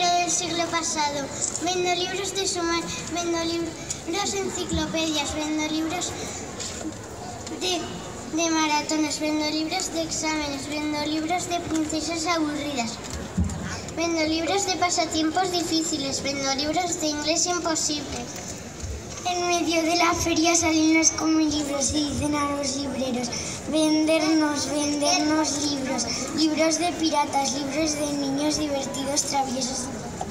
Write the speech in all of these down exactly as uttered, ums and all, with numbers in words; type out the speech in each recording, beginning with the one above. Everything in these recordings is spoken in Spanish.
pero del siglo pasado. Vendo libros de suma, vendo libros enciclopedias, vendo libros de, de maratones, vendo libros de exámenes, vendo libros de princesas aburridas. Vendo libros de pasatiempos difíciles, vendo libros de inglés imposible. En medio de la feria salen los comilibros y dicen a los libreros: vendernos, vendernos libros, libros de piratas, libros de niños divertidos, traviesos.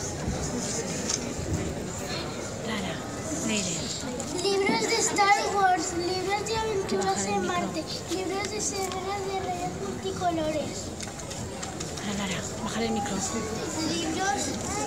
Lara, Leire. Libros de Star Wars, libros de aventuras en Marte, libros de serenas de rayas multicolores. Lara, Lara, bajar el micro. Libros,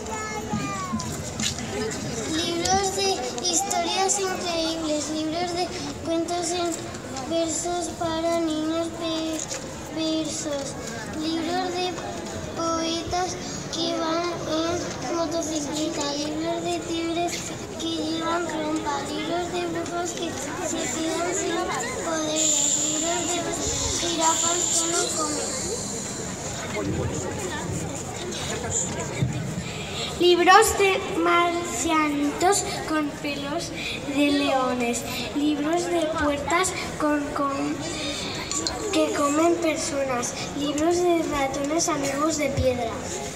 libros de historias increíbles, libros de cuentos en versos para niños versos, libros de poetas que van en motocicleta, libros de tigres que llevan trompa, libros de brujos que se quedan sin poderes, libros de jirafas que no comen. Libros de marcianitos con pelos de leones, libros de puertas con, con que comen personas, libros de ratones amigos de piedra.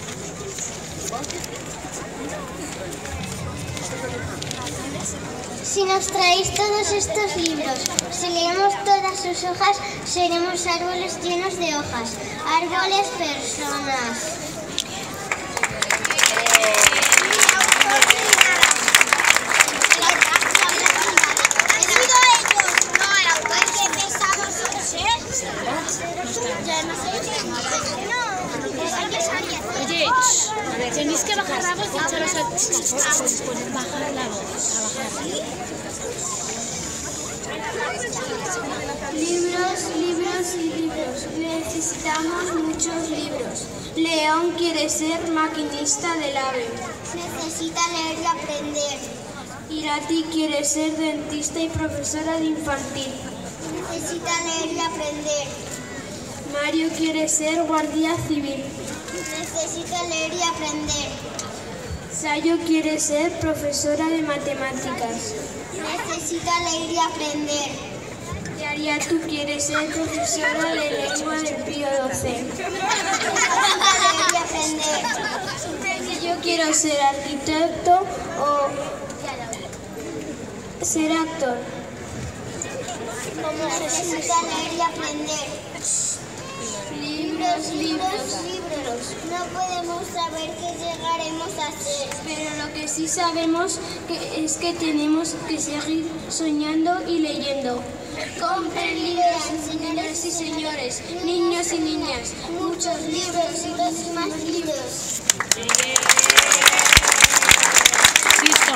Si nos traéis todos estos libros, si leemos todas sus hojas, seremos árboles llenos de hojas, árboles personas. Oye, tenéis que bajar la voz y echaros a... bajar la voz, a bajar. Libros, libros y libros. Necesitamos muchos libros. León quiere ser maquinista del AVE. Necesita leer y aprender. Irati quiere ser dentista y profesora de infantil. Necesita leer y aprender. Mario quiere ser guardia civil. Necesita leer y aprender. Sayo quiere ser profesora de matemáticas. Necesita leer y aprender. Y Ariatu quiere ser profesora de lengua del Pío doce. Necesita leer y aprender. Si yo quiero ser arquitecto o ser actor. Necesita leer y aprender. Libros, libros, libros. No podemos saber qué llegaremos a ser. Pero lo que sí sabemos que es que tenemos que seguir soñando y leyendo. Compren libros, señoras y señores, niños y niñas. Muchos libros y dos más libros. Listo.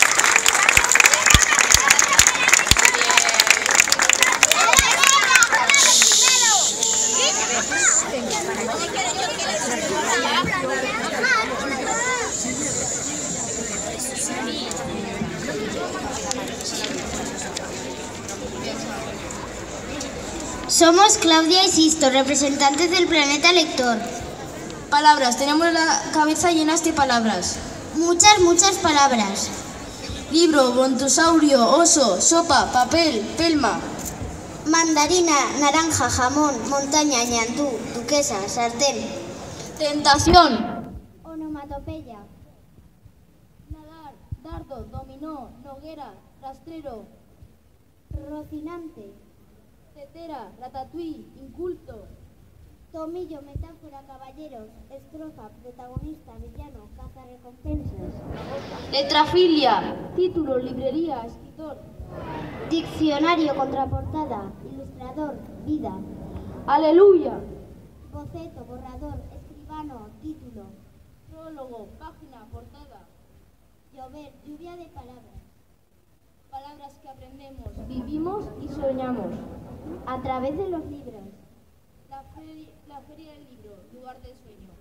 Somos Claudia y Sisto, representantes del Planeta Lector. Palabras, tenemos la cabeza llena de palabras. Muchas, muchas palabras. Libro, brontosaurio, oso, sopa, papel, pelma. Mandarina, naranja, jamón, montaña, ñandú, duquesa, sartén. Tentación. Onomatopeya. Nadar, dardo, dominó, noguera, rastrero. Rocinante. Tetera, ratatouille, inculto. Tomillo, metáfora, caballeros. Estrofa, protagonista, villano, caza, recompensas. Letrafilia. Título, librería, escritor. Diccionario, contraportada, ilustrador, vida. Aleluya. Boceto, borrador, escribano, título. Prólogo, página, portada. Llover, lluvia de palabras. Palabras que aprendemos, vivimos y soñamos. A través de los libros. La feria, la feria del libro, lugar de sueño.